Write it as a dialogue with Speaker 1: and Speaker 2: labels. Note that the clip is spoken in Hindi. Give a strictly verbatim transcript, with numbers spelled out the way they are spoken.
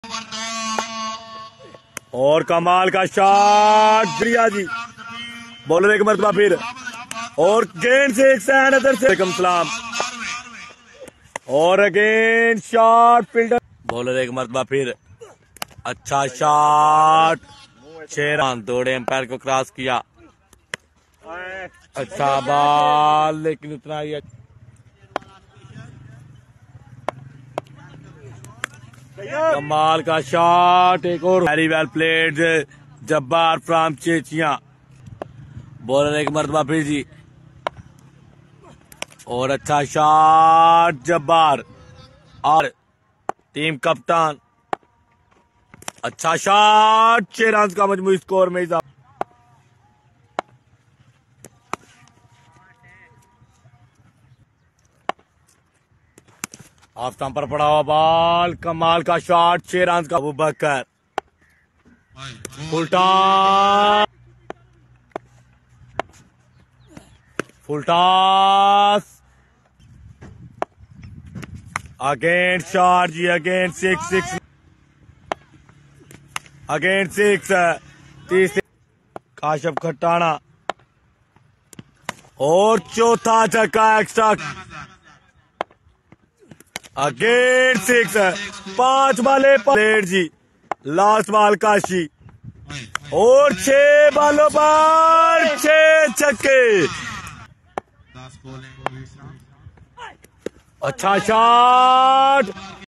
Speaker 1: और कमाल का शॉट प्रिया जी, बॉलर एक मरतबा फिर, और गेंद से एक सैन अदर से सलाम, और अगेन शॉट फील्डर, बॉलर एक मरतबा फिर, अच्छा शॉट, छह रन, दौड़े एम्पायर को क्रॉस किया, अच्छा बॉल लेकिन उतना ही कमाल का शॉट, एक और very well played Jabbar from Chechia, bowler एक मरतबा फिर जी, और अच्छा शॉट जब्बार, और टीम कप्तान, अच्छा शॉट, छह रन का मजमूई स्कोर में इजाफा। ऑफ स्टंप पर पड़ा हुआ बॉल, कमाल का शॉट, छह रन का, Abu Bakar full toss, full toss, again shot जी, again six six, again six, तीस, काशफ खट्टाना, और चौथा छक्का एक्स्ट्रा, अगेन सिक्स, पांच बाले प्लेट जी, लास्ट बॉल काशी, और छह बालों पर छह छक्के, अच्छा शॉट।